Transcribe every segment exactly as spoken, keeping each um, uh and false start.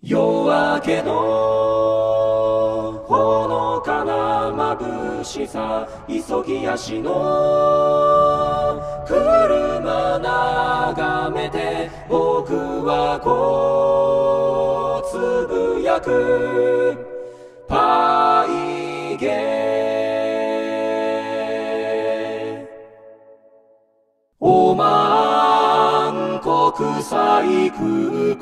夜明けのほのかな眩しさ、急ぎ足の車眺めて、僕はこうつぶやく。パイゲオマン国際空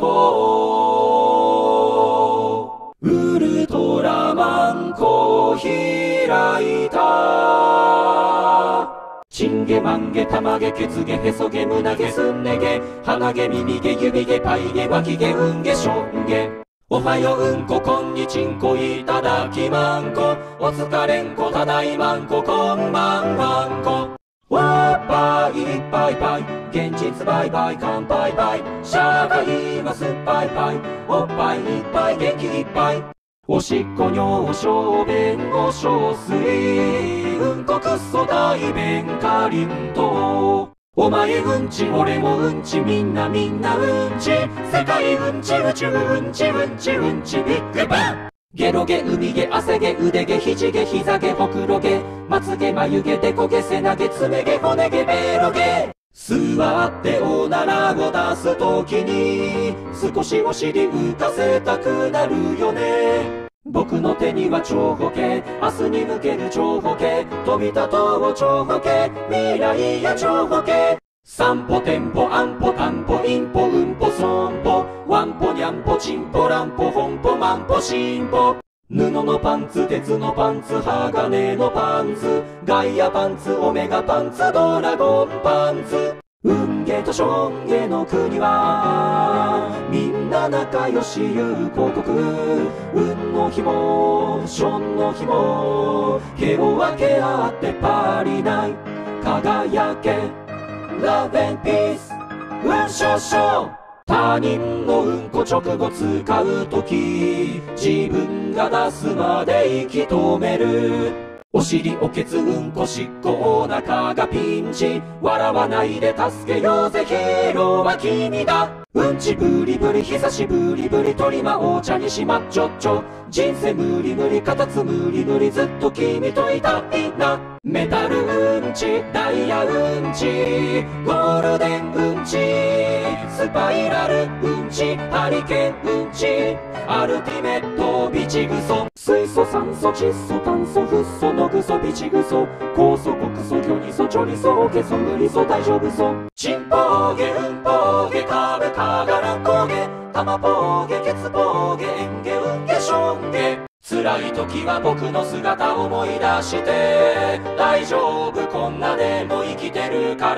港、ウルトラマンコ開いた。チンゲマンゲタマゲケツゲヘソゲ胸ゲスンネゲ鼻ゲ耳ゲ指ゲパイゲ脇ゲウンゲションゲ。おはよううんここんにちんこいただきまんこ、おつかれんこただいまんここんばんはんこ。わっぱいいっぱいぱい、現実バイバイ乾杯バイ、社会は酸っぱいぱい、おっぱいいっぱい元気いっぱい。おしっこ尿小便お小水、うんこくっそ大便かりんとう。お前うんち俺もうんちみんなみんなうんち、世界うんち宇宙うんちうんちうんちビッグバン。ゲロゲ海ゲ汗ゲ腕ゲ肘ゲ膝ゲほくろゲまつげ眉毛デコゲ背中爪ゲ骨ゲベロゲ。座っておならを出すときに少しお尻浮かせたくなるよね。僕の手には長方形、明日に向ける長方形、飛び立とう長方形、未来や長方形。散歩テンポアンポタンポインポうんぽそんぽ、ワンポニャンポチンポランポホンポマンポシンポ。布のパンツ鉄のパンツ鋼のパンツ、ガイアパンツオメガパンツドラゴンパンツ。運ゲとションゲの国はみんな仲良し友好国。運の日もションの日も毛を分け合ってパリナイ輝け。ラブエンピース運少々。他人のうんこ直後使うとき自分が出すまで息止める。お尻おけつうんこしっこお腹がピンチ、笑わないで助けようぜヒーローは君だ。うんちブリブリ久しぶりぶりとりまお茶にしまっちょっちょ、人生無理無理かたつ無理無理ずっと君といたいな。メタルうんちダイヤうんちゴールデンうんちスパイラルうんちハリケーンうんちアルティメットビチグソ、水素酸素窒素炭素フッ素のグソビチグソ、酵素コクソギョニソチョリソオケソグリソ大丈夫ソ。チンポーゲうんぽーゲカブカガランコーゲタマポーゲケツポーゲエンゲウンゲションゲ。辛い時は僕の姿思い出して大丈夫こんなでも生きてるから。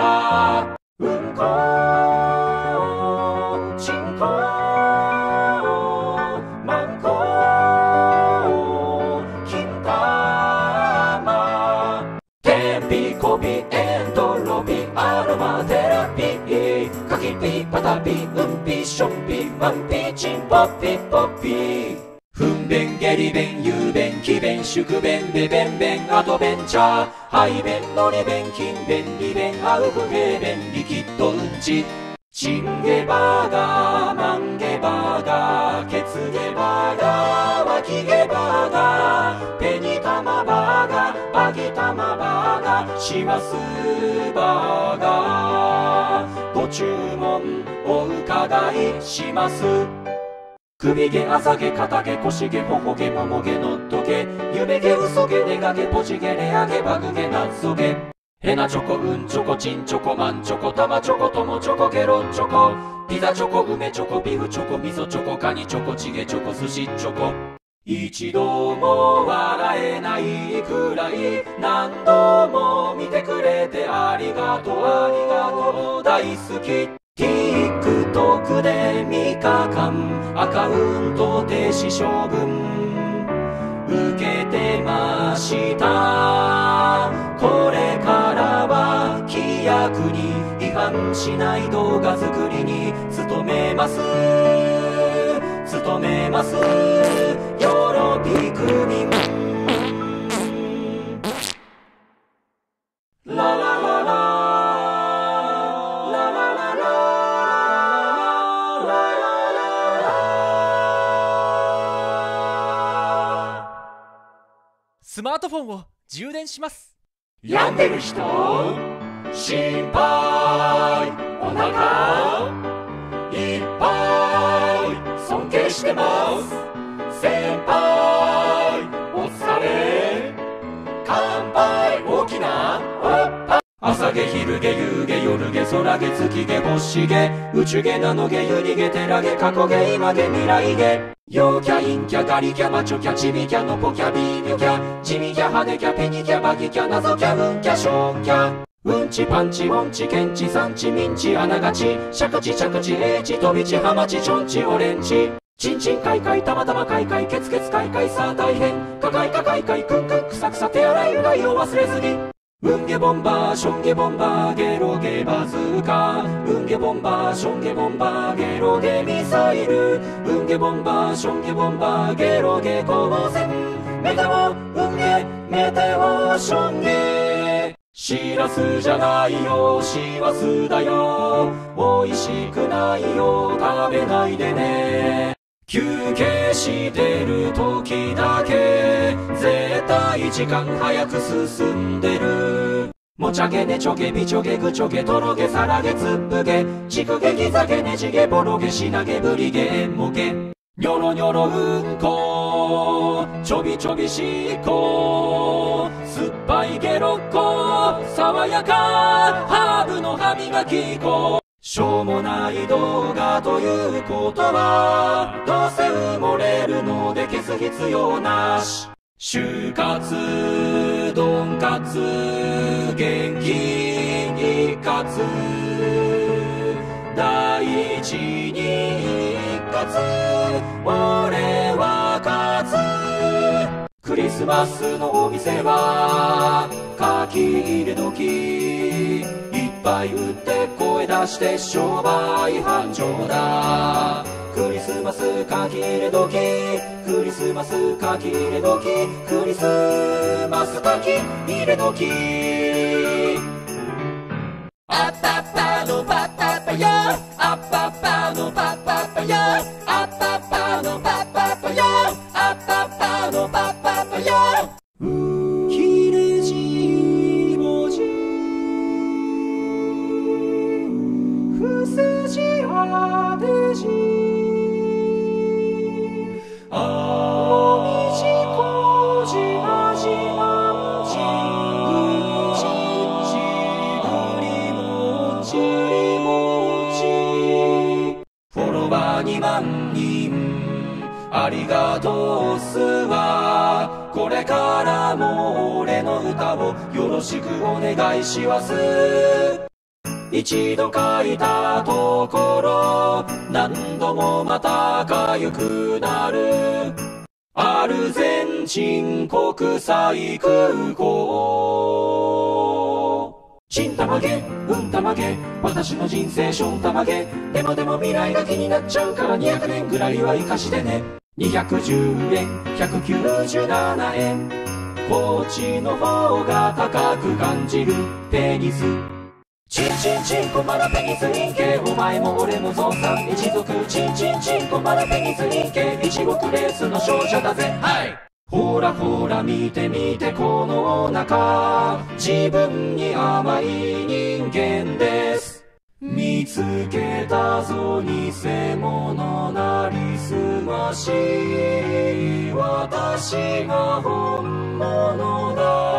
うんこちんこまんこ金玉天日コピエントロピアロマテラピーカキピパタピうんぴしょんぴまんぴチンポピポピ。ふんべんゲリべんゆうべんきべんしゅくべんべべんべんアドベンチャーはいべんのりべんきんべんりべんアウフゲーベンリキッドうんち。チンゲバーガーマンゲバーガーケツゲバーガーワキゲバーガーペニタマバーガーバギタマバーガーシマスバーガーご注文お伺いします。首毛朝毛肩毛腰毛頬毛もも毛のっと毛夢毛嘘毛ネガ毛ポジ毛レア毛バグ毛ナッソ毛ヘナチョコうんチョコチンチョコマンチョコタマチョコトモチョコケロンチョコピザチョコ梅チョコビフチョコ味噌チョコカニチョコチゲチョコ寿司チョコ。一度も笑えないくらい何度も見てくれてありがとうありがとう大好き。TikTok でみっかかんアカウント停止処分受けてました。これからは規約に違反しない動画作りに努めます努めます。ヨロピクミンラララララララララララララマートフォンを充電します。 病んでる人、心配、お腹いっぱい、尊敬してます。先輩、お疲れ、乾杯、大きなおっぱい。朝毛、昼毛、夕毛、夜毛、空毛、月毛、星毛、宇宙毛、ナノ毛、ユニ毛、テラ毛、過去毛、今毛、未来毛。陽キャ、陰キャ、ガリキャ、マチョキャ、チビキャ、ノポキャ、ビーミョキャ、ジミキャ、ハネキャ、ペニキャ、バギキャ、ナゾキャ、ウンキャ、ショーンキャ。うんち、パンチ、モンチ、ケンチ、サンチ、ミンチ、アナガチ、シャカチ、チャカチ、エイチ、トビチ、ハマチ、チョンチ、オレンチ。チンチンカイカイ、たまたまカイカイ、ケツケツカイカイ、さあ大変。カカイカカイカイ、クンクン、クサクサ、手洗いうがいを忘れずに。うんげボンバー、ションゲボンバー、ゲロゲバズーカ。うんげボンバー、ションゲボンバー、ゲロゲミサイル。うんげボンバー、ションゲボンバー、ゲロゲ光線。メテオ、うんげ、メテオ、ションゲ。シラスじゃないよ、シワスだよ。おいしくないよ、食べないでね。休憩してる時だけ絶対時間早く進んでる。もちゃげねちょげびちょげぐちょげとろげさらげつっぷげちくげぎざげねじげぼろげしなげぶりげえんもげにょろにょろうんこちょびちょびしっこ酸っぱいゲロっこ爽やかハーブの歯磨き粉。しょうもない動画ということはどうせ埋もれるので消す必要なし。就活ドンカツ元気に勝つ第一に一括俺は勝つ。クリスマスのお店は書き入れ時いっぱい売って声出して商売繁盛だ。クリスマス書き入れ時クリスマス書き入れ時クリスマス書き入れ時あったっぱのパッパッパよあっぱっぱのパッパッパよあったっぱのパッパッパよあったっぱのパッパッパよ切れ字文字不正字当て字あみじこじあじまんじうちんちぐりもちりもちフォロワーにまんにんありがとうっすわ。これからも俺の歌をよろしくお願いします。一度書いたところ何度もまたかゆくなるアルゼンチン国際空港。ちんたまげ、うんたまげ、私の人生しょんたまげ。でもでも未来が気になっちゃうからにひゃくねんぐらいは生かしてね。にひゃくじゅうえん、ひゃくきゅうじゅうななえん。こっちの方が高く感じるペニス。チンチンチンコマラペニス人形お前も俺もゾウさん一族チンチンチンコマラペニス人形一億レースの勝者だぜ。はいほらほら見て見てこのお腹自分に甘い人間です。見つけたぞ偽物なりすまし私が本物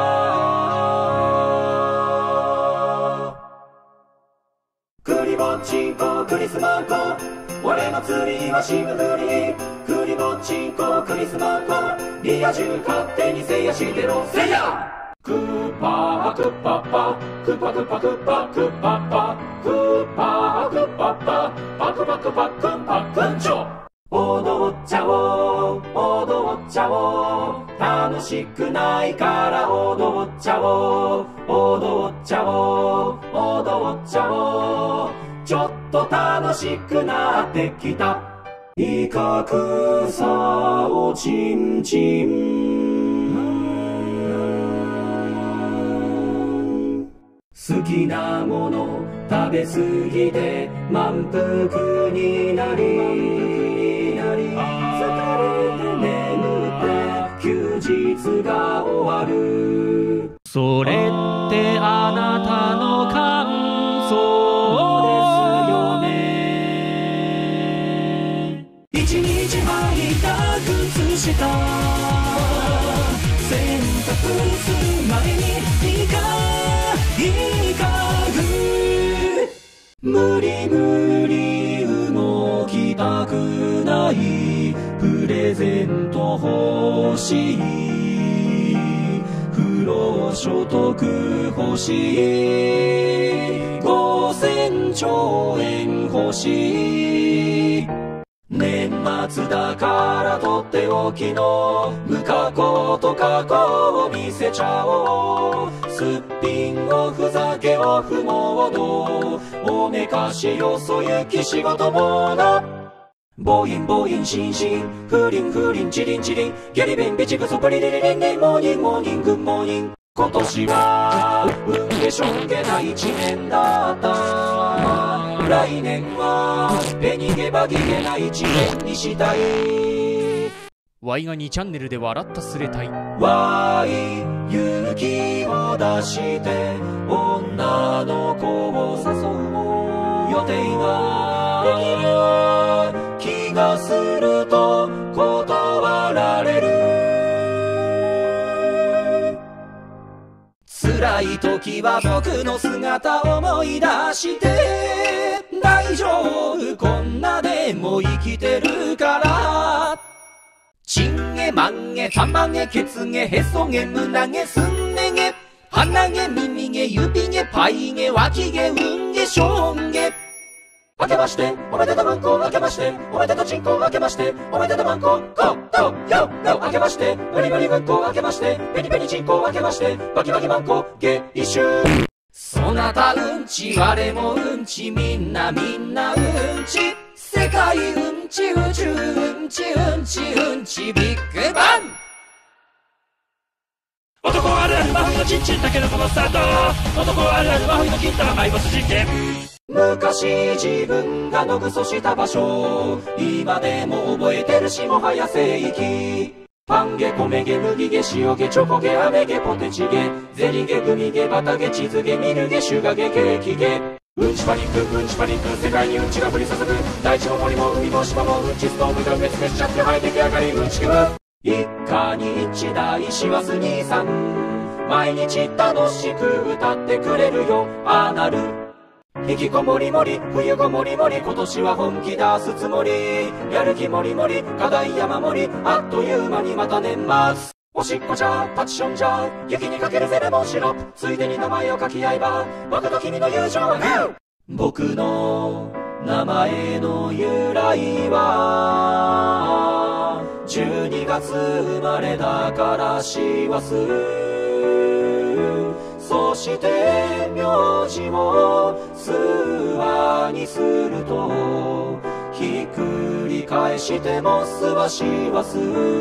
だ。クリぼっちんこクリスマンコ俺の釣りはシムフリクリぼっちんこクリスマンコリア充勝手にせいやしてろせいやクッパークッパッパクッパクッパクッパクッパッパクッパークッパッパパクパクパクンパクンチョ踊っちゃおう踊っちゃおう楽しくないから踊っちゃおう踊っちゃおう踊っちゃおうちょっと楽しくなってきた威嚇さおちんちん好きなもの食べ過ぎて満腹になり疲れて眠って休日夏が終わる。 それってあなたの感想ですよね。一日履いた靴下洗濯する前にいいかいいかぐ無理無理動きたくないプレゼント欲しい不労所得欲しいごせんちょうえん欲しい年末だからとっておきの無加工と加工を見せちゃおうすっぴんをふざけを不モードおめかしよそ行き仕事モードボインボインシンシンフリンフリンチリンチリンギャリベンビチクソプリリリリンリンモーニンモーニングモーニン今年は運ゲションゲな一年だった来年はペニゲバギゲな一年にしたいワイがにチャンネルで笑ったすれたいワイ勇気を出して女の子を誘う予定ができる気がすると断られる辛い時は僕の姿を思い出して大丈夫こんなでも生きてるからチンゲマンゲタマゲケツゲヘソゲ胸ゲスンネゲ鼻毛耳毛指毛パイ毛脇毛運毛ション毛明けましておめでとうマンコ明けましておめでとうチンコ明けましておめでとうマンココトヨヨ明けましてブリブリグンコ明けましてペニペニチンコ明けましてバキバキマンコゲイシュそなたうんち我もうんちみんなみんなうんち世界うんち宇宙うんちうんちうんちビッグバン男あるある真冬のチンチンタケノコのスタート男あるある真冬の金玉マイボス実験昔自分がのぐそした場所今でも覚えてるしもはや聖域パンゲ米ゲ麦ゲ塩ゲチョコゲ飴ゲポテチゲゼリゲグミゲバタゲチズゲミルゲシュガゲケーキゲうんちパニックうんちパニック世界にうんちが降り注ぐ大地も森も海も島もうんちストームが埋め尽くしちゃって生えてき上がりうんちくぶ一家に一台師走兄さん毎日楽しく歌ってくれるよアナル引きこもりもり冬ごもりもり今年は本気出すつもりやる気もりもり課題山盛りあっという間にまた年末おしっこじゃパチションじゃ雪にかけるゼレモンシロップついでに名前を書き合えば僕と君の友情はグー僕の名前の由来はじゅうにがつ生まれだから師走そして名字を諏訪にするとひっくり返しても諏訪師走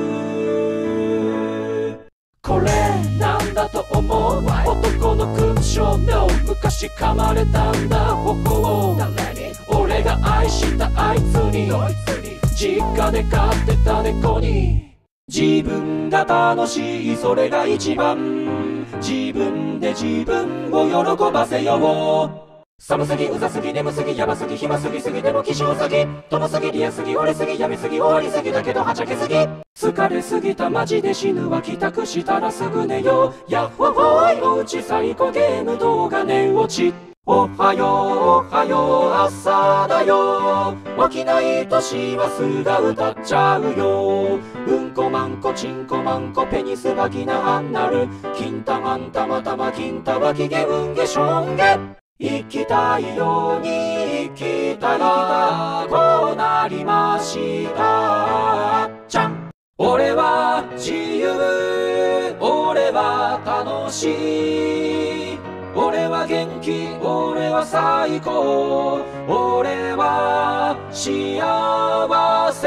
これなんだと思う男の勲章の昔噛まれたんだ頬を俺が愛したあいつに実家で飼ってた猫に自分が楽しいそれが一番自分で自分を喜ばせよう寒すぎうざすぎ眠すぎやばすぎ暇すぎすぎでも気象すぎ友すぎリアすぎ折れすぎやめすぎ終わりすぎだけどはちゃけすぎ疲れすぎたマジで死ぬわ帰宅したらすぐ寝ようやっほほーいおうち最高ゲーム動画寝落ちおはようおはよう朝だよ起きないと師走が歌っちゃうようんこまんこちんこまんこペニスバギナアンナル金玉んたまたま金玉きげうんげしょんげ生きたいように生きたらこうなりましたじゃん俺は自由俺は楽しい俺は元気俺は最高俺は幸せ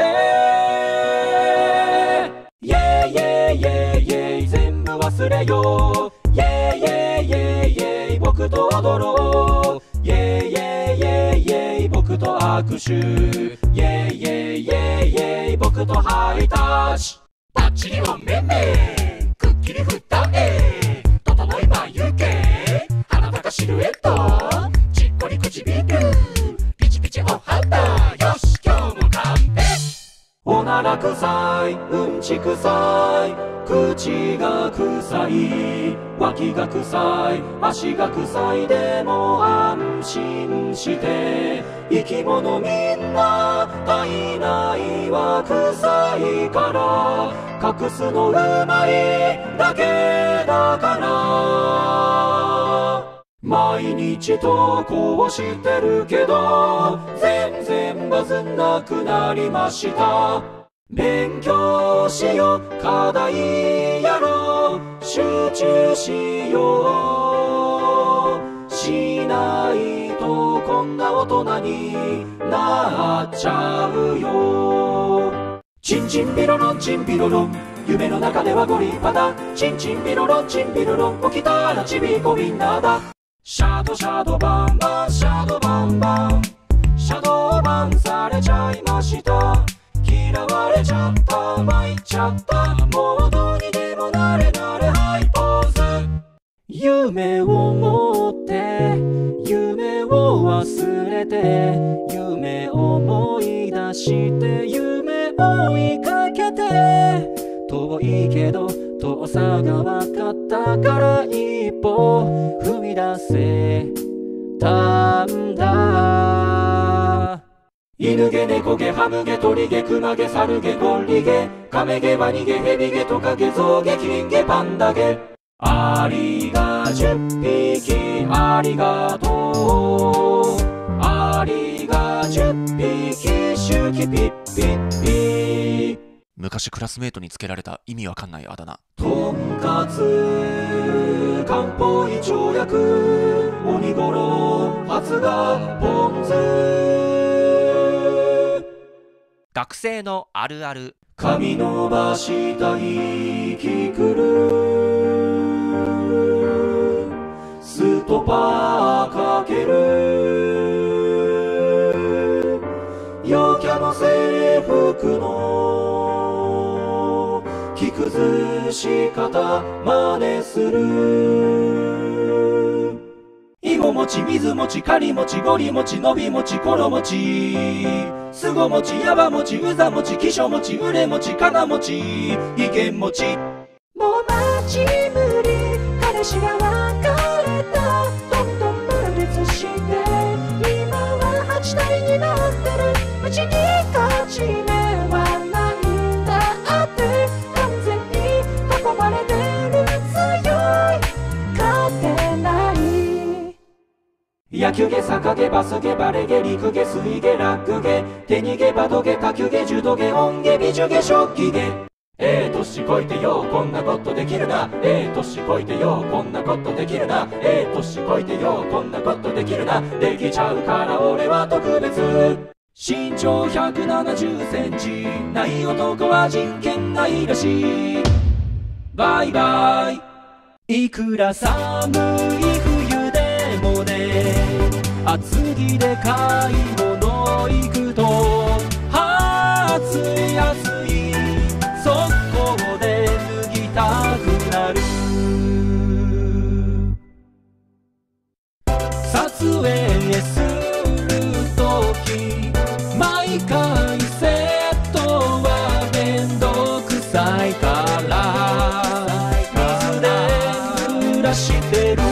イェイイェイイェイイェイ全部忘れようイェイイェイイェイイェイ僕と踊ろうイェイイェイイェイイェイ僕と握手イェイイェイイェイイェイ僕とハイタッチバッチリおめめクッ切り振ったえ整い眉毛鼻高シルエットちっこり唇ピチピチお肌よし今日も完璧おなら臭いうんち臭い口が臭い脇が臭い足が臭いでも安心して生き物みんな体内は臭いから隠すのうまいだけだから毎日投稿してるけど全然バズんなくなりました勉強しよう課題やろう集中しようしないとこんな大人になっちゃうよチンチンピロロンチンピロロン夢の中ではご立派だチンチンピロロンチンピロロン起きたらちびこみんなだシャドシャドバンバンシャドバンバンシャドーバンされちゃいました嫌われちゃった参っちゃったもうどうにでもなれなれハイポーズ夢を持って夢を忘れて夢を思い出して夢追いかけて遠いけど遠さが分かったから一歩踏み出せたんだ犬毛猫毛ハム毛鳥毛クマ毛サル毛ゴリ毛カメ毛ワニ毛ヘビ毛トカゲゾウ毛キリン毛パンダ毛アリがじゅっぴきありがとうアリがじゅっぴきシュキピッピッピ昔クラスメートにつけられた意味わかんないあだ名とんかつ漢方胃腸薬鬼ごろ発芽ポン酢学生のあるある髪伸ばしたいキクルストパーかける陽キャの制服の着崩し方真似する芋餅水餅仮餅ゴリ餅のび餅ころ餅すご餅やば餅うざ餅きしょ餅うれ餅かな餅いけん餅もうマジ無理彼氏が別れたどんどん分裂して今ははち対になってるうちに勝ち目はないんだって完全に囲まれてる強い勝てない野球毛逆毛バス毛バレ毛陸毛水毛ラック毛手に毛バド毛卓球毛柔道毛音毛美女毛食器毛ええ年こいてよこんなことできるなええ年こいてよこんなことできるなええ年こいてよこんなことできるなできちゃうから俺は特別身長ひゃくななじゅっセンチない男は人権ないらしいバイバイいくら寒い冬でもね厚着で買い物行くと暑い暑い速攻で脱ぎたくなる撮影するとき毎回セットはめんどくさいから水で濡らしてる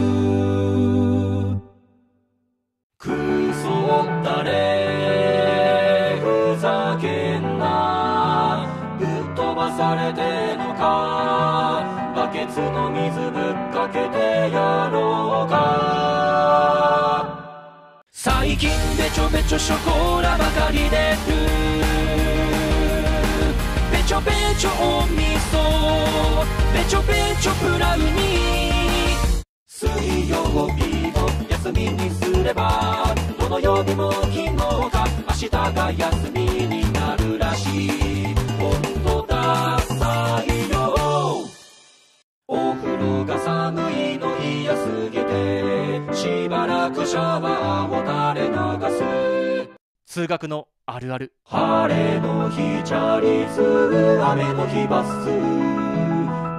クソったれふざけんなぶっ飛ばされてんのかバケツの水ぶっかけてやろうか最近べちょべちょショコラばかり出るべちょべちょお味噌べちょべちょブラウニー水曜日を休みにすればどの曜日も昨日か明日が休みになるらしいほんとダサいよお風呂が寒いの嫌すぎてしばらくシャワーを垂れ流す通学のあるある晴れの日チャリ通雨の日バス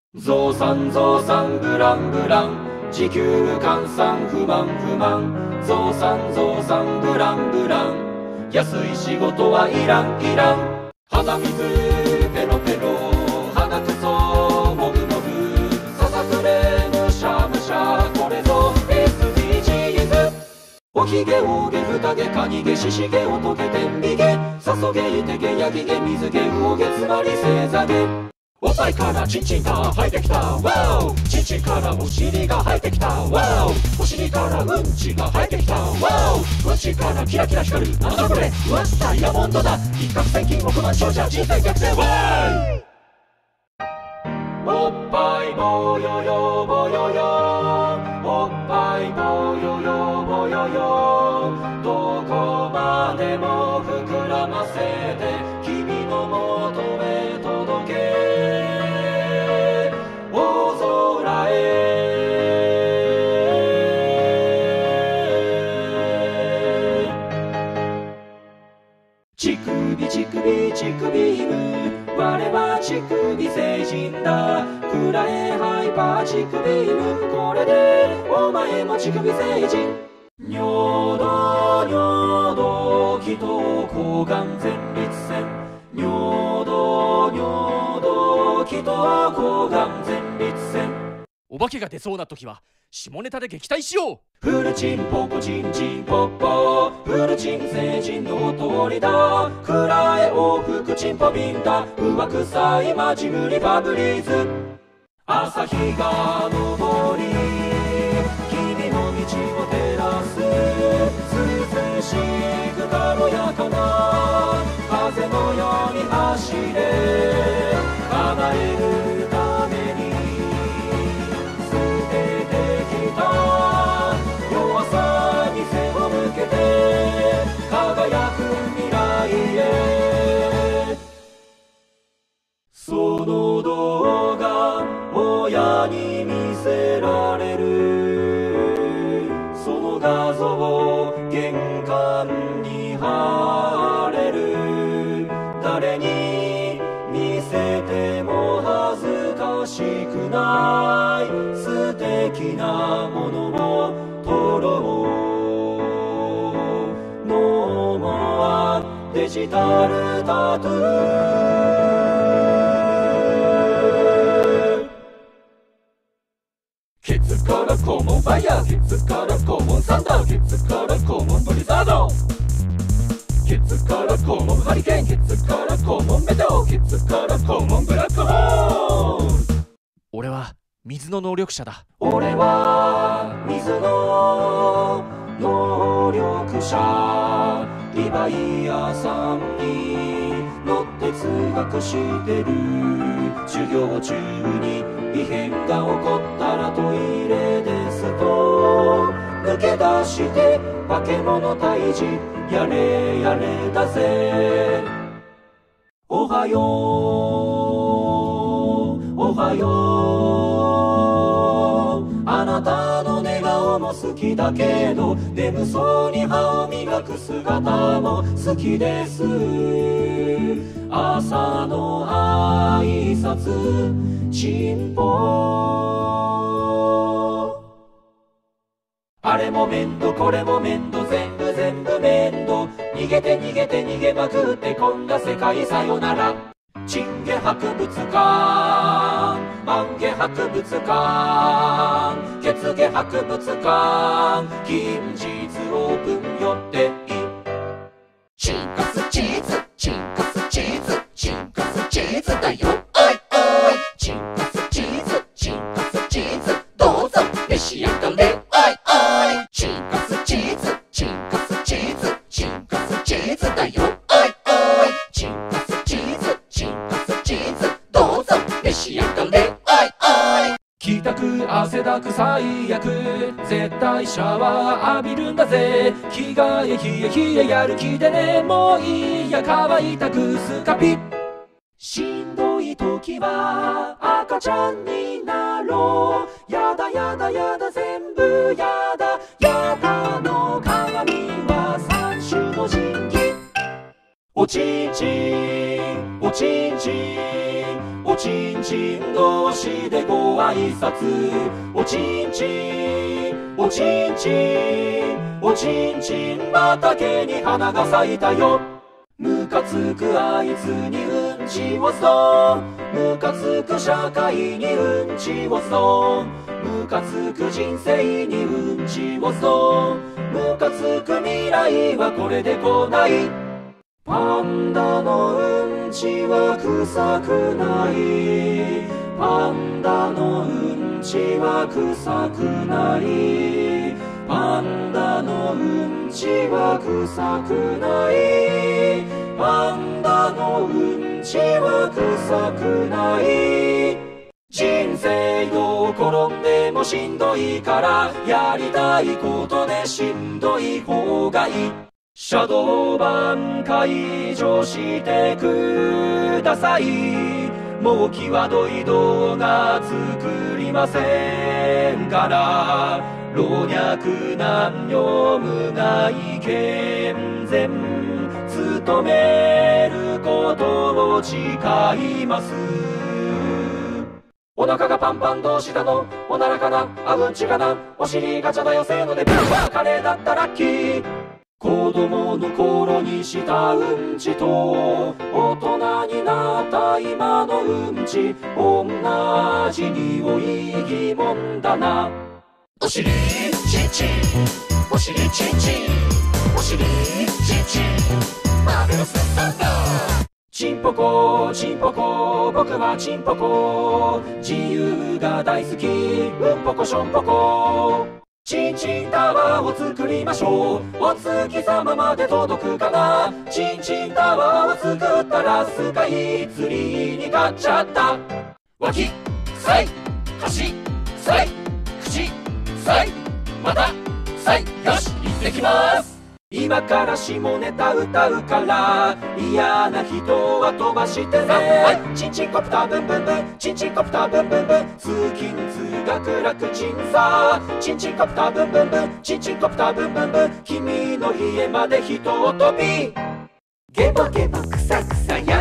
ゾウさんゾウさんブランブラン、時給換算不満不満。ゾウさんゾウさんブランブラン、安い仕事はいらんいらん。鼻水ペロペロ、鼻くそもぐもぐ、ささくれむしゃむしゃ、これぞ エスディージーズ。おひげおげふたげかにげししげおとけてんびげ、さそげいてげやぎげ水げうおげつまりせいざげ。おっぱいからチンチンが生えてきたワオ、チンチンからお尻が生えてきたワオ、お尻からうんちが生えてきたワオ、うんちからキラキラ光るなんだこれ、うわダイヤモンドだ、一攫千金億万長者人生逆転ワイ。おっぱいぼよよぼよよ、おっぱいぼよよぼよよ、どこまでも膨らませて君のもとへ届け、大空へ。乳首乳首乳首犬、我は乳首星人だ、くらえハイパー乳首犬、これでお前も乳首星人。尿道尿道気筒抗がん前立腺、尿道尿道気筒抗がん前立腺。 お化けが出そうな時は下ネタで撃退しよう。 フルチンポコチンチンポッポ、フルチン星人の通りだ、くらえ往復チンポビンだ、うわくさいマジ無理ファブリーズ。朝日が昇り君の道を照らす、涼しく軽やかな風のように走れ、 誰に見せても恥ずかしくない素敵なものを撮ろう。ノーモアデジタルタトゥー。ケツからコモンファイヤー、ケツからコモンサンダー、ケツからコモンブリザード、ケツからコモンハリケーン、ケツからコモンメテオ、ケツからコモンブラックホール。 俺は水の能力者だ。 俺は水の能力者。リヴァイアさんに乗って通学してる。授業中に異変が起こったらトイレですと抜け出して化け物退治やれやれだぜ。おはようおはよう。あなたの寝顔も好きだけど眠そうに歯を磨く姿も好きです。朝の挨拶チンポ。あれも面倒これも面倒全部全部面倒。逃げて逃げて逃げまくってこんな世界さよなら。チンゲ博物館、マンゲ博物館、ケツゲ博物館、近日オープン予定。チンカスチーズチンカスチーズチンカスチーズだよ。おいおいチンカスチーズチンカスチーズどうぞ召し上がれ。おいおいチンカスチーズチンカスチーズチンカスチーズだよ。おいおいチンカスチーズチンカスチーズどうぞ召し上がれ。おいおい帰宅汗だく最悪絶対シャワー浴びるんだぜ。着替え冷え冷えやる気でねもういいや乾いたくスカピ。しんどい時は赤ちゃんになろう。やだやだやだ全部やだやだの鏡は三種の神器。おちんちんおちんちんおちんちん同士でご挨拶。おちんちんおちんちんおちんちん畑に花が咲いたよ。ムカつくあいつにうんちをそムカつく社会にうんちをそムカつく人生にうんちをそムカつく未来はこれで来ない。パンダのうんちは臭くない。パンダのうんちは臭くない。パンダのうんちは臭くない。パンダのうんちは臭くない。人生どう転んでもしんどいからやりたいことでしんどい方がいい。シャドーバン解除してください。もう際どい動画作りませんから。老若男女無害健全努めることを誓います。お腹がパンパンどうしたのおならかなあうんちかなお尻ガチャだよせーのでブーバーカレーだったラッキー。子供の頃にしたうんちと大人になった今のうんち同じ匂い疑問だな。お尻チンチンお尻チンチンお尻チンチンマーベラスサンダー。チンポコチンポコ僕はチンポコ自由が大好きうんぽこしょんぽこ。チンチンタワーを作りましょう。お月様まで届くかな。チンチンタワーを作ったらスカイツリーに買っちゃった。脇臭い端臭い口臭いまた臭いよし行ってきます。今から下ネタ歌うから嫌な人は飛ばしてね。チンチンコプターブンブンブンチンチンコプターブンブンブン通勤通学楽ちんさ。チンチンコプターブンブンブンチンチンコプターブンブンブン君の家までひと飛び。ゲボゲボクサクサや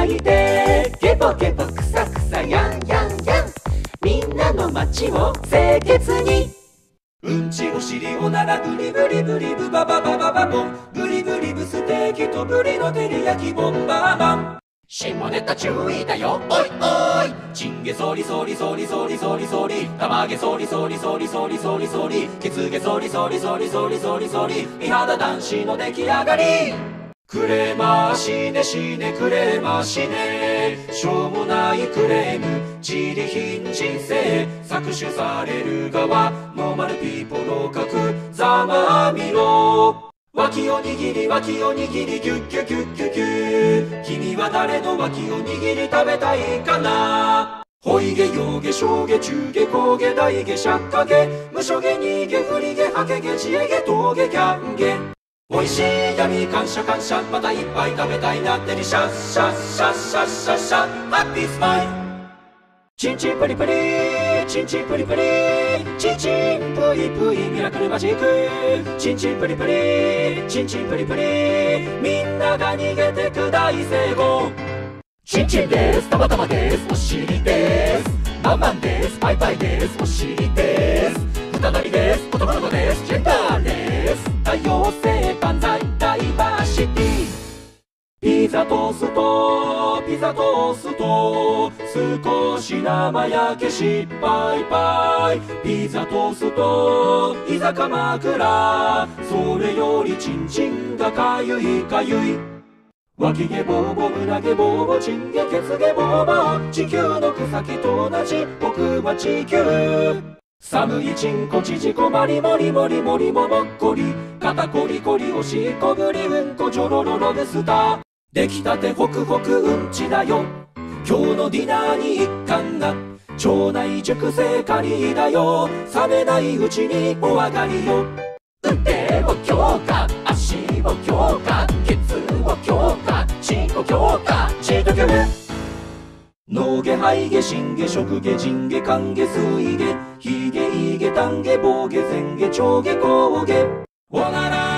いてゲボゲボクサクサヤンヤンヤン、みんなの街を清潔に。うんちお尻おならブリブリブリブバババババボン、ブリブリブステーキとブリの照り焼きボンバーマン。下ネタ注意だよおいおい、チンゲソリソリソリソリソリソリ、玉毛ソリソリソリソリソリソリ、ケツ毛ソリソリソリソリソリソリ、美肌男子の出来上がり。クレーマーしねしねクレーマーしね、しょうもないクレーム自利品人生、搾取される側ノーマルピーポーの書くざまみろ。脇を握り脇を握りギュッギュッギュッギュッギュッ、君は誰の脇を握り食べたいかな。ほいげよげしょうげ中げこげ大げしゃっかげ無所げにげふりげはけげちえげとげギャンげ、おいしい闇感謝感謝、またいっぱい食べたいなってにシャッシャッシャッシャッシャッシャッ、ハッピースマイル。チンチンプリプリチンチンプリプリチンチンプリプリミラクルマジック、チンチンプリプリチンチンプリプリ、みんなが逃げてく大成功。チンチンです、たまたまです、お尻です、マンマンです、パイパイです、お尻です、二人です、男の子です、ジェンダーです、多様性万歳ダイバーシティ。ピザトーストピザトースト少し生焼け失敗パイ、ピザトーストいざ鎌倉、それよりチンチンがかゆいかゆい。脇毛ボーボ胸毛ボーボチンゲケツ毛ボーボ、地球の草木と同じ僕は地球。寒いチンコチジコマリモリモリモリモモッコリ、肩コリコリおしっこぶりうんこジョロロロブスター、出来たてホクホクうんちだよ。今日のディナーに一貫が腸内熟成カリーだよ、冷めないうちにお上がりよ。腕を強化足を強化ケツを強化チンコ強化チートキュー、脳下肺下心下食下腎下肝下水下非下胃下胆下膀下前下腸下後下、おなら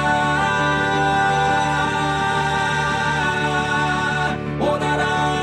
おなら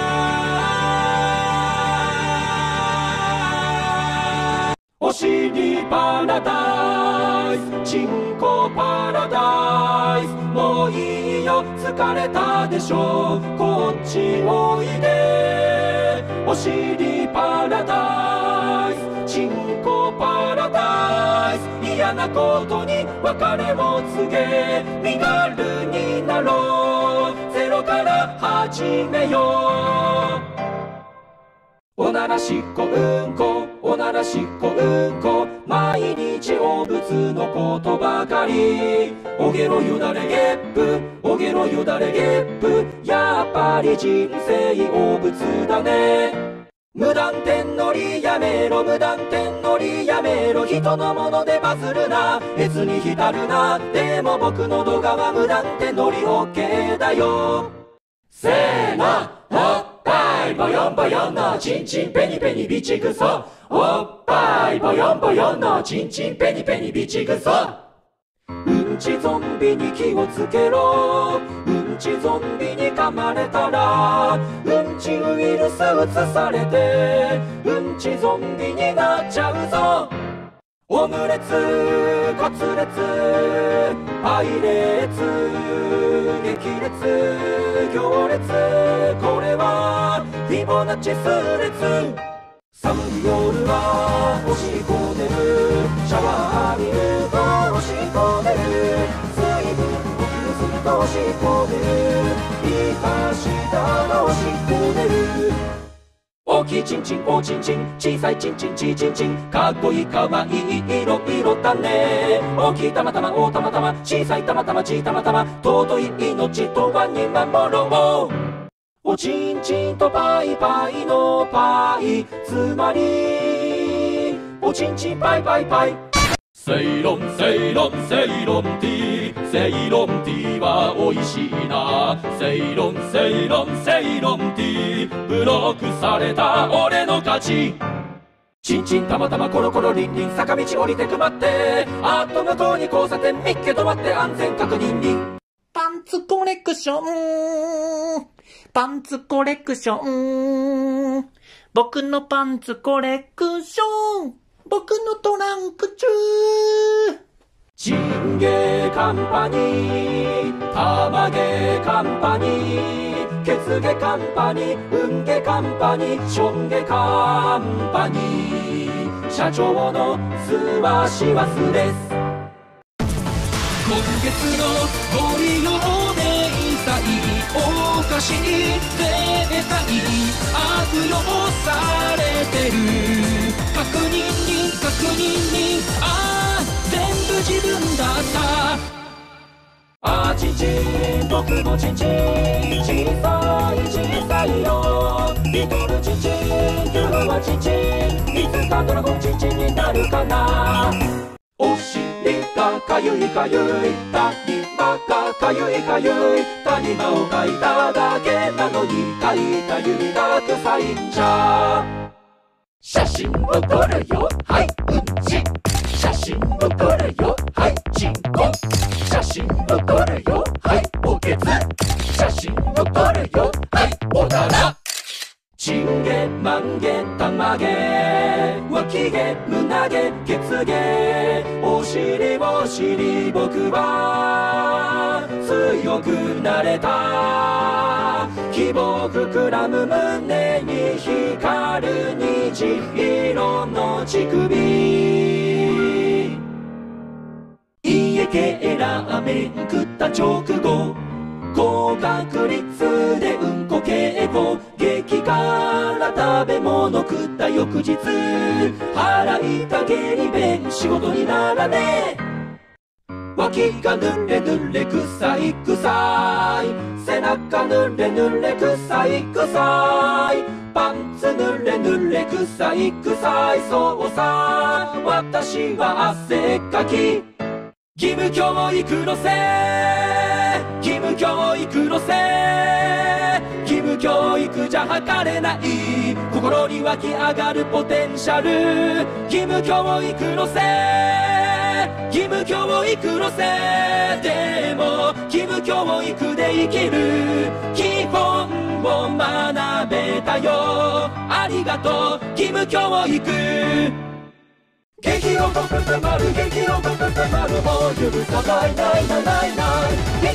お尻パラダイスチンコパラダイス、もういいよ疲れたでしょこっちおいで、お尻パラダイスチンコパラダイス、嫌なことに別れを告げ身軽になろう、ゼロから始めよう。おならしっこうんこおならしっこうんこ、毎日お仏のことばかり、おげろよだれゲップおげろよだれゲップ、やっぱり人生お仏だね。無断点乗りやめろ無断点乗りやめろ、人のものでバズるな悦に浸るな、でも僕の動画は無断点乗り OK だよ。せーのおっぱいボヨンボヨンのチンチンペニペニビチグソ、おっぱいボヨンボヨンのチンチンペニペニビチグソ、うんちゾンビに気をつけろ、うんちゾンビに噛まれたらうんちウイルス移されてうんちゾンビになっちゃうぞ。オムレツカツレツパイレツ激烈行列、これはフィボナッチ数列。寒い夜はおしっこ出る、シャワー浴びるとおしっこ出る、水分補給するとおしっこ出る、いいはしたらおしっこ出る。大きいチンチン大チンチン小さいチンチンチーチンチン、かっこいいかわいい色色だね。大きいたまたま大たまたま小さいたまたまちたまたま、尊い命とはに守ろう。おちんちんとパイパイのパイ、つまりおちんちんパイパイパイ。セイロンセイロンセイロンティー、セイロンティーはおいしいな。セイロンセイロンセイロンティー、ブロックされた俺の勝ち。チンチンたまたまコロコロリンリン、坂道降りてくまって、あっと向こうに交差点ミッケ止まって安全確認に。 パンツコレクションパンツコレクション。僕のパンツコレクション。僕のトランク中。 チンゲカンパニー、タマゲカンパニー、ケツゲカンパニー、ウンゲカンパニー、ションゲカンパニー。社長のすわしわすです。今月のご利用明細、おかしい贅沢悪用されてる。確認に確認に、ああ全部自分だった。あちち僕もちち小さい小さいよ。リトルちち今日はちち、いつかドラゴンちちになるかな。お尻がかゆいかゆい、谷間がかゆいかゆい、谷間を描いただけなのに描いた指が臭いんじゃ。写真を撮るよ、はいうんち。写真を撮るよ、はいチンコ。写真を撮るよ、はいおけつ。写真を撮るよ、はいおなら。チンゲマンゲタマゲ、脇毛胸毛ケツ毛、お尻お尻僕は強くなれた。希望膨らむ胸に光る虹色の乳首。家系ラーメン食った直後、高確率でうんこ稽古、激辛食べ物食った翌日、払いたげに弁仕事にならねえ。脇がぬれぬれ臭い臭い、背中ぬれぬれ臭い臭い、パンツぬれぬれ臭い臭い、そうさ私は汗っかき。義務教育のせい、義務教育のせい、義務教育じゃ測れない心に湧き上がるポテンシャル。義務教育のせい、義務教育のせい、でも義務教育で生きる基本を学べたよ。ありがとう義務教育。激おこくたまる激おこくたまる、もう許さないないないないない。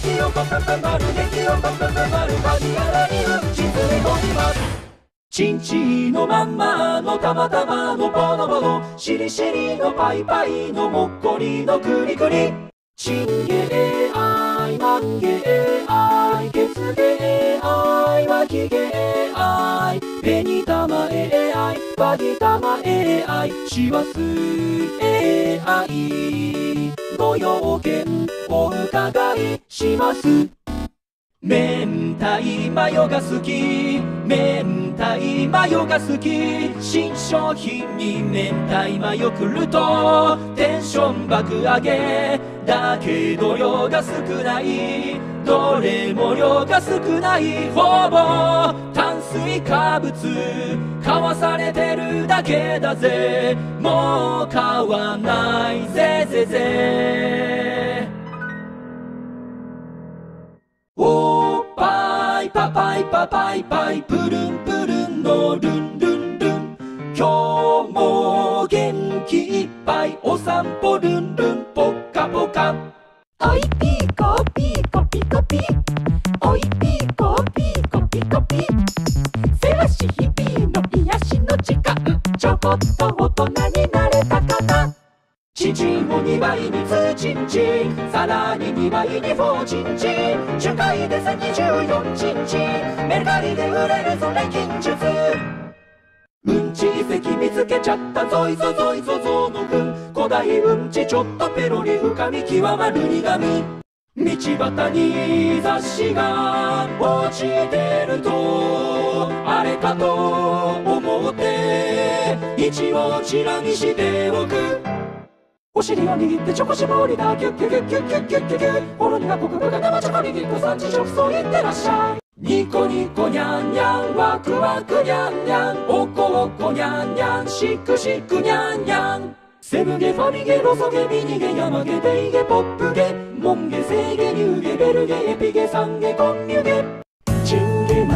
激おこくたまる激おこくたまる、鍵穴にうんちずり込みます。チンチのまんまのたまたまのボノボノ、しりしりのパイパイのもっこりのくりくり。チンゲーアイマンゲーアイケツゲーアイワキゲーアイペニタマエーアイバギタマエーアイシワスエーアイご用件お伺いします。明太マヨが好き、明太マヨが好き、新商品に明太マヨ来るとテンション爆上げ。だけど量が少ない、どれも量が少ない、ほぼ炭水化物買わされてるだけだぜ。もう買わないぜぜぜ。おっぱいパパイパパイパイプルンプルンのルンルンルン、今日も元気いっぱいお散歩ルンルンポッカポカ。 おいピーコピーコピコピ、おいピーコピーコピコピ、せわし日々の癒しの時間、ちょこっと大人になれたかな。 チンチンをにばいにツーチンチン、さらににばいにフォーチンチン、中華でさにじゅうよんチンチン、メルカリで売れるそれ近術。うんち遺跡見つけちゃったぞいぞぞいぞぞの糞、古代うんちちょっとペロリ深み極まる苦み。道端に雑誌が落ちてるとあれかと思って一応チラ見しておく。お尻を握ってチョコ絞りだキュッキュキュッキュッキュッキュッキュッキュッ、ほろ苦国分が生チョコにぎっこさんち食そういってらっしゃい。ニコニコニャンニャンワクワクニャンニャン、おこおこニャンニャンシクシクニャンニャン、セブゲファミゲロソゲミニゲヤマゲデイゲポップゲモンゲセイゲニューゲベルゲエピゲサンゲコンミュゲ。チンゲ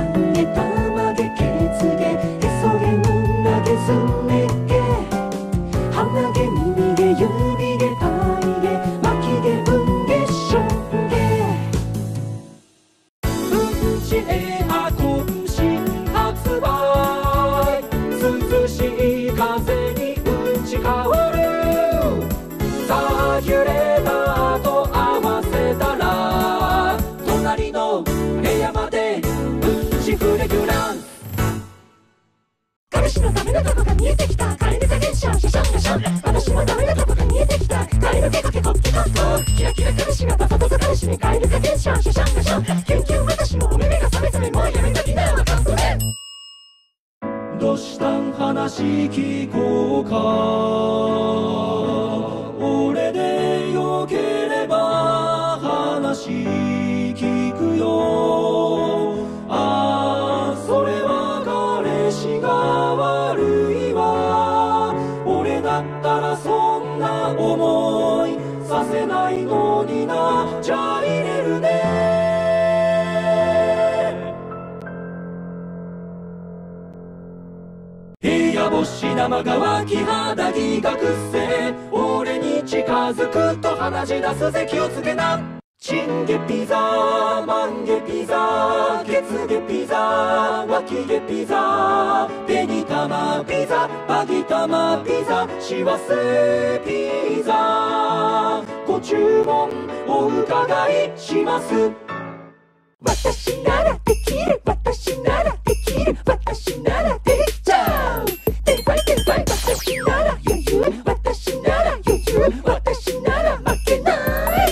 隣の部屋までうんちフレグランス。 彼氏のダメなとこが見えてきた。帰り下げシャンシャシャンシャシャン。私のダメなとこが見えてきた。帰るけかけコッキコッコ。キラキラ彼氏がパサパサ彼氏に帰る下げシャンシャシャンシャシャン。キュンキュン私もお目目が覚め覚めもうやめたきなわかんとね。 どうしたん話聞こうか。俺でよければ話聞くよ。ああそれは彼氏が悪いわ。俺だったらそんな思いさせないのにな。じゃあ入れるね。部屋干し生乾き肌着がくっせ。俺に近づくと鼻血出すぜ気をつけな。チンゲピザマンゲピザケツゲピザ脇ゲピザペニタマピザバギタマピザしわせピザご注文お伺いします。 私ならできる私ならできる私ならできちゃう。天才天才私なら余裕私なら余裕私なら負けない。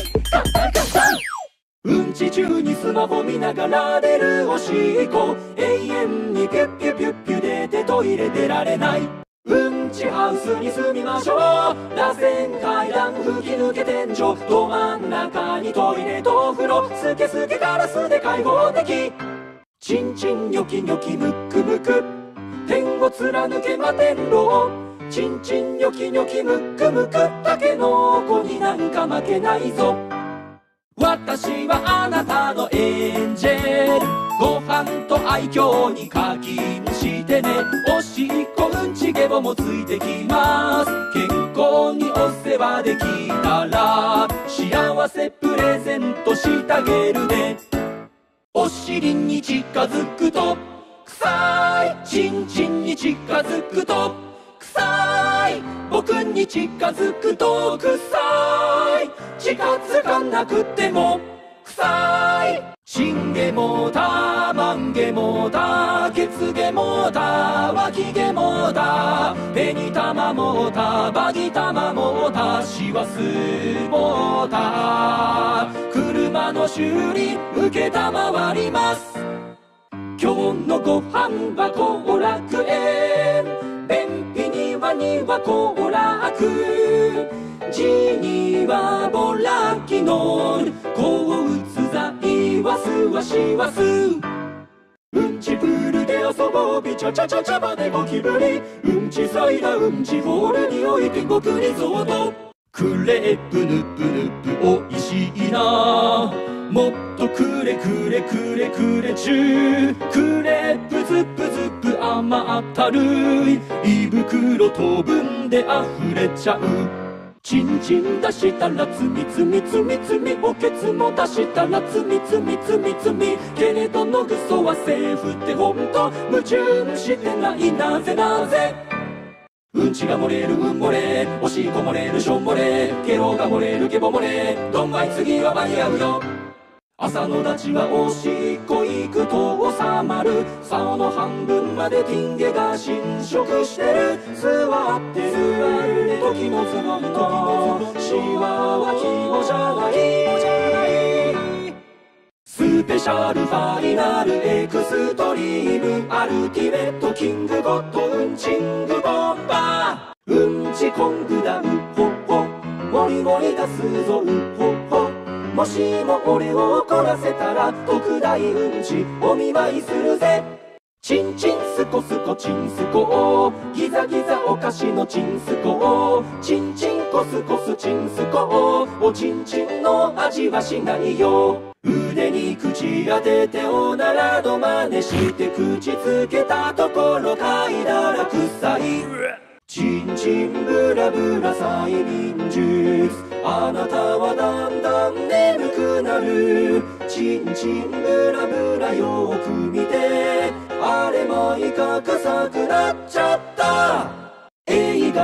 簡単簡単。 うんち中にスマホ見ながら出るおしっこ。永遠にピュッピュピュッピュ出てトイレ出られない。うんちハウスに住みましょう。螺旋階段吹き抜け天井ど真ん中にトイレとお風呂スケスケガラスで開放的。チンチンニョキニョキムックムク天を貫け摩天楼。チンチンニョキニョキムックムクタケノコになんか負けないぞ。私はあなたのエンジェル。ご飯と愛嬌に課金してね。おしっこうんちゲボもついてきます。健康にお世話できたら幸せプレゼントしてあげるね。お尻に近づくと臭い。チンチンに近づくと臭い。僕に近づくと臭い。近づかなくても臭い。チンゲもたマンゲもたケツゲもた脇ゲもたペニタマもたバギタマもたシワスもた車の修理受けたまわります。今日のご飯は後楽園。便秘にはには後楽字にはボラキノール抗うつ剤わすわしわす。うんちプールで遊ぼうビチャチャチャチャまでゴキブリ。うんちサイダーうんちホールにおいて極リゾート。クレープヌプヌプおいしいな。もっとくれくれくれくれちゅう。クレープズプズプ甘ったるい。胃袋飛ぶんであふれちゃう。チンチン出したらつみつみつみつみ。おけつも出したらつみつみつみつみ。けれどのぐそはセーフってほんと矛盾してないなぜなぜ。うんちが漏れるうん漏れおしっこ漏れるしょん漏れゲロが漏れるゲボ漏れどんまい次は間に合うよ。朝の立ちはおしっこ行くと収まる。竿の半分までティンゲが侵食してる。座って座る時のズボンとシワは肝じゃない。スペシャルファイナルエクストリームアルティメットキングゴッドうんちングボンバー。うんちコングダウホッホモリモリ出すぞウホッホ。もしも俺を怒らせたら特大うんちお見舞いするぜ。チンチンスコスコチンスコギザギザお菓子のチンスコチンチンコスコスチンスコおちんちんの味はしないよ。腕に口当てておならの真似して口つけたところ嗅いだら臭い。チンチンブラブラ催眠術あなたはだんだん眠くなる。チンチンブラブラよく見てあれマイカ臭くなっちゃった。映画のス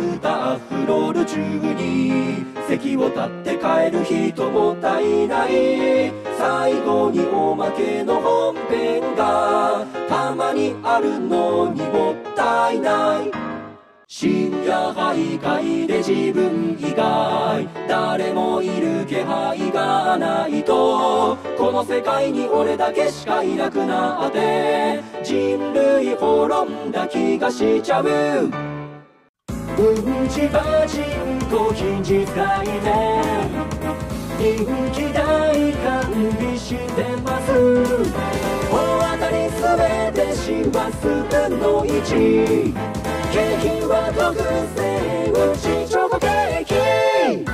スタッフロール中に席を立って帰る人もったいない。最後におまけの本編がたまにあるのにもったいない。深夜徘徊で自分以外誰もいる気配がないと、この世界に俺だけしかいなくなって人類滅んだ気がしちゃう。うんちパチンコ禁じ使いで人気大完備してます。大当たりすべて師走分のいち、景品は特製うんちチョコケーキ。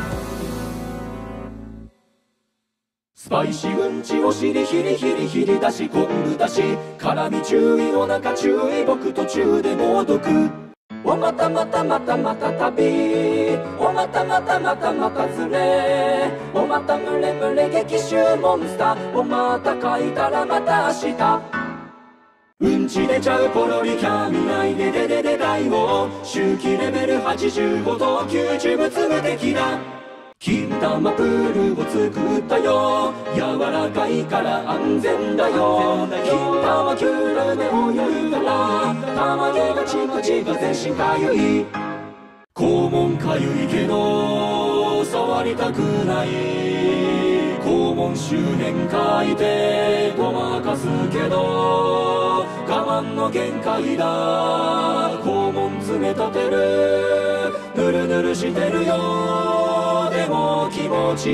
スパイシーうんちお尻ヒリヒリヒリだし昆布だし辛み注意お腹注意僕途中で猛毒。おまたまたまたまた旅、おまたまたまたまたずれ、おまたむれむれ激臭モンスター、おまた書いたらまた明日。うんち出ちゃうポロリキャ見ないでででで大王、周期レベルはちじゅうごときゅうじ物無敵だ。金玉プールを作ったよ、柔らかいから安全だよ。金玉キュールで泳ぐから玉毛がチクチク全身かゆい。肛門かゆいけど触りたくない。肛門周辺かいてごまかすけど我慢の限界だ。肛門詰め立てるぬるぬるしてるよ、でも気持ちい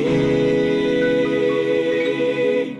い。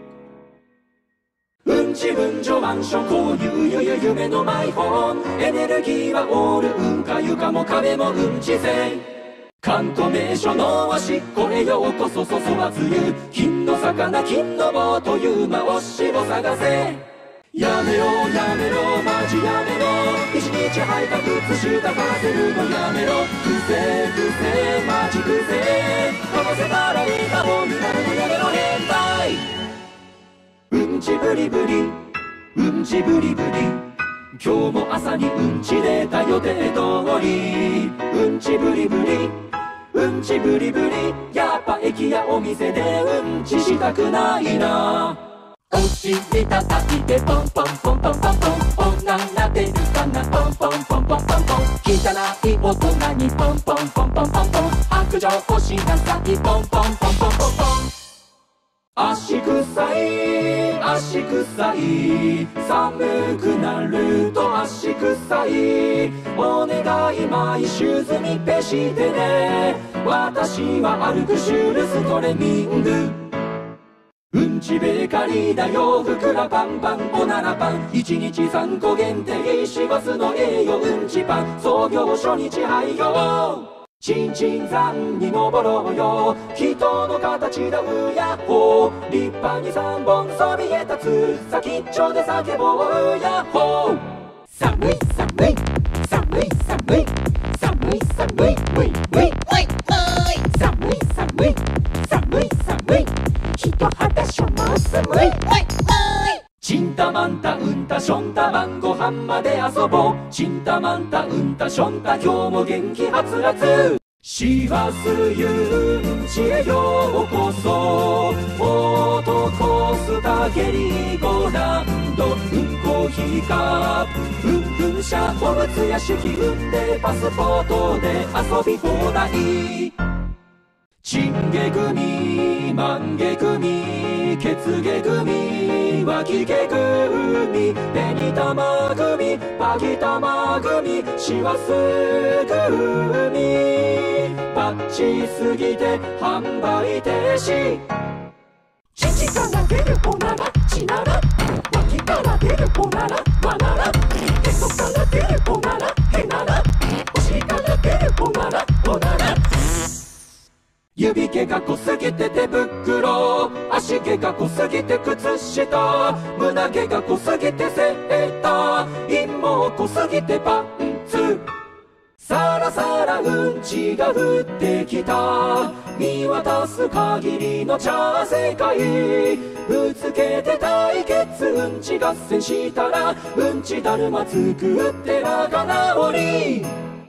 うんち分譲マンションこういうゆゆ夢のマイホーム、エネルギーはオールうんか床も壁もうんちせい。観光名所のおしっこへようこそそそわつゆ、金の魚金の棒という魔をしを探せ。やめろやめろマジやめろ、一日履いた靴下かせるのやめろ。くせくせマジくせ、かませたらいいかもになるのやめろ変態。うんちブリブリうんちブリブリ、今日も朝にうんち出た予定通り。うんちブリブリうんちブリブリ、やっぱ駅やお店でうんちしたくないな。お尻叩いてポンポンポンポンポンポン、女なってるかなポンポンポンポンポンポン、汚い大人にポンポンポンポンポンポン、白状をしなさいポンポンポンポンポンポン。足臭い足臭い寒くなると足臭い、お願いマイシューズ密閉してね、私は歩くシュールストレミング。うんちベーカリーだよ、ふくらパンパンおならパン、いちにちさんこ限定市バスの栄養うんちパン、創業初日廃業。ちんちん山に登ろうよ、人の形だうやっほー、立派にさんぼんそびえ立つ先っちょで叫ぼうやっほー。寒い寒い寒い寒い寒い寒いウイウイウイ寒い寒い寒い寒い人肌しょもすむい。チンタマンタうんたしょんた晩ご飯まで遊ぼう、チンタマンタうんたしょんた今日も元気はつらつ。しばすゆうんちへようこそ、オートコースターゲリーゴランド、うんこひかうんふん車おむつや手記うんでパスポートで遊び放題。チンゲ組マンゲ組ケツゲ組脇毛組紅玉組パキ玉組シワス組、パッチすぎて販売停止。乳から出るおなら血なら、脇から出るおならわなら、へそから出るおならへなら、お尻から出るおならおなら。指毛が濃すぎて手袋、足毛が濃すぎて靴下、胸毛が濃すぎてセーター、陰毛濃すぎてパンツ。さらさらうんちが降ってきた、見渡す限りの茶世界、ぶつけて対決うんち合戦したら、うんちだるま作って仲直り。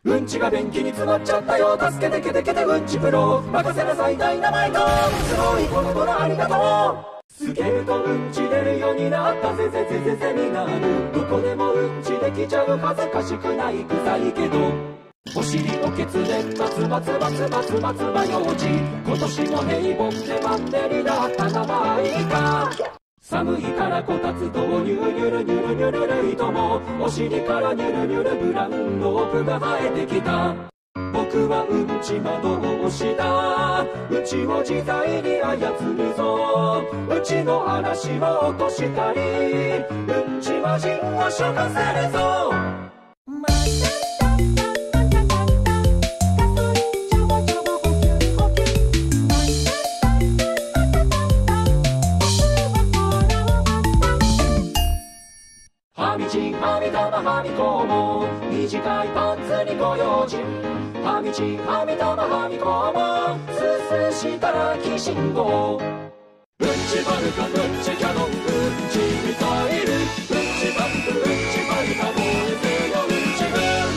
うんちが便器に詰まっちゃったよ、助けてけてけてうんちプロ、任せなさいダイナマイト、すごいこのドラありがとう。スケルトうんち出るようになったぜぜぜぜゼミナール、どこでもうんちできちゃう恥ずかしくない臭いけど、お尻おけつでバツバツバツバツバツバ用事、今年も平凡でマンネリだったな、まあいいか。寒いからこたつとニュルニュルニュルニュルルイとも、お尻からニュルニュルブラウンロープが生えてきた。僕はうんち窓を押した、うちを自在に操るぞ、うちの嵐を落としたり、うんち魔人を召喚せるぞ。はみちはみ玉はみこも、短いパンツにご用心、はみちはみ玉はみこも、すすしたらき信号、うんちバルカうんちキャノンうんちミサイル、うんちバンプうんちバルカ燃えてようんちぶん、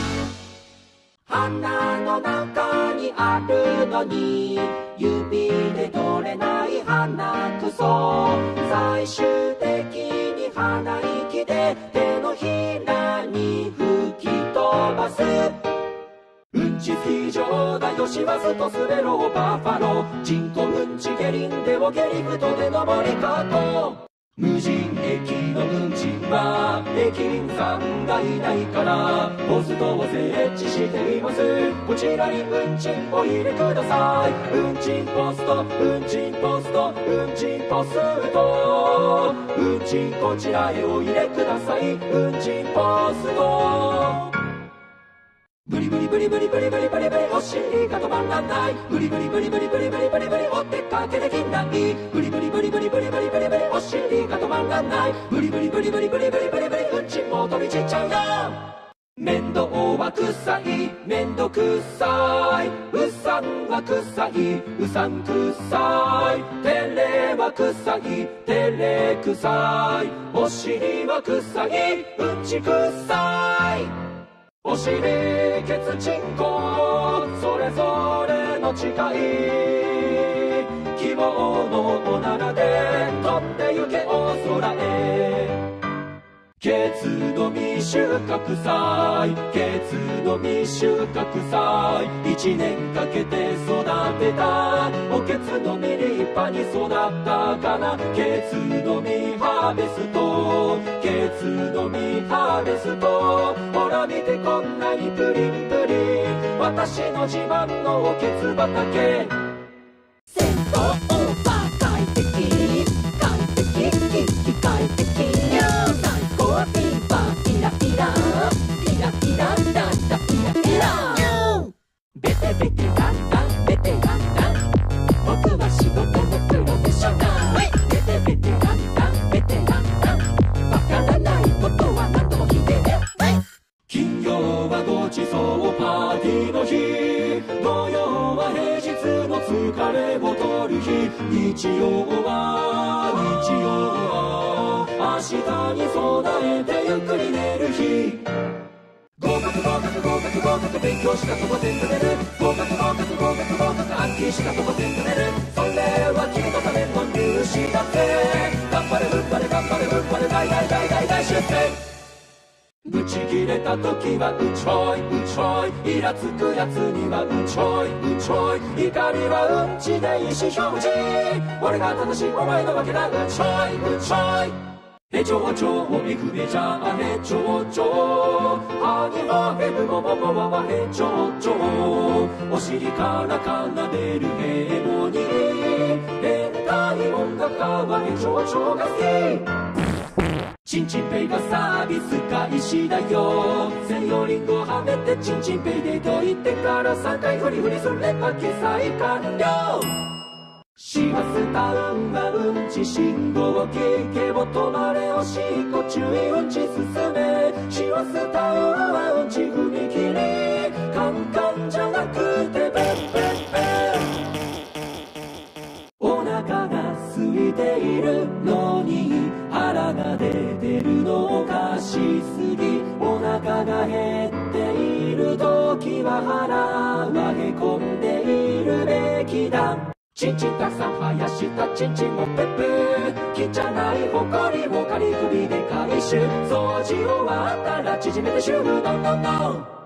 鼻の中にあるのに指で取れない鼻くそ、最終的に鼻息で手のひらに吹き飛ばす。うんちスキー場だよ、しますと滑ろうバッファロー、人工うんちゲリンデをゲリフトで登りカット。無人駅の運賃は駅員さんがいないからポストを設置しています。こちらに運賃を入れください。運賃ポスト運賃ポスト運賃ポスト、運賃こちらへお入れください。運賃ポスト、ブリブリブリブリブリブリブリブリお尻が止まらない、ブリブリブリブリブリブリブリブリお手かけできない、ブリブリブリブリブリブリブリブリお尻が止まらない、ブリブリブリブリブリブリブリブリうんちも飛び散っちゃうよ。面倒は臭い面倒臭い、うさんは臭いうさん臭い、照れは臭い照れ臭い、お尻は臭いうんち臭い、お尻ケツチンコそれぞれの誓い、希望のおならで飛んで行け大空へ。ケツの未収穫祭ケツの未収穫祭、一年かけて育てたおケツの実立派に育ったかな、ケツの実ハーベストケツの実ハーベスト、ほら見てこんなにプリンプリン、私の自慢のおケツ畑。戦争オーバー快適快適一気快適、最高はピンパーイライライライララライライラ、ベテベテランランベテランラン、僕は仕事のプロフェッショナル、ベテベテランランベテランラン、わからないことは何度も聞いてね。金曜はごちそうパーティーの日、土曜は平日の疲れを取る日、日曜は日曜は明日に備えてゆっくり寝る日、合格合格合格合格勉強したとこ点が出る、合格合格合格合格暗記したとこ点が出る、それは君のための入試だって、頑張れ踏ん張れ頑張れ踏ん張れ大大大大大出世。ブチ切れた時はうちょいうちょい、イラつくやつにはうちょいうちょい、怒りはうんちで意思表示、俺が正しいお前のわけだうちょいうちょい、へちょうちょういくめじゃあへちょうちょう、はぎはへぶももももはへちょうちょう、お尻から奏でるヘモニー、変態音楽家はへちょうちょうが好き、チンチンペイがサービス開始だよ、専用リンゴはめてチンチンペイでどいてからさんかいフリフリすれば記載完了。シマスタウンはうんち信号を聞けを止まれおしっこ注意うんち進め、シマスタウンはうんち踏切カンカンじゃなくてベンベンベン、お腹が空いているのに腹が出てるのおかしすぎ、お腹が減っているる時は腹はへこんでいるべきだ。チンチンたくさん生やしたチンチンもプップー、汚いほこりを仮首で回収、掃除終わったら縮めてシュー、ノンノンノン。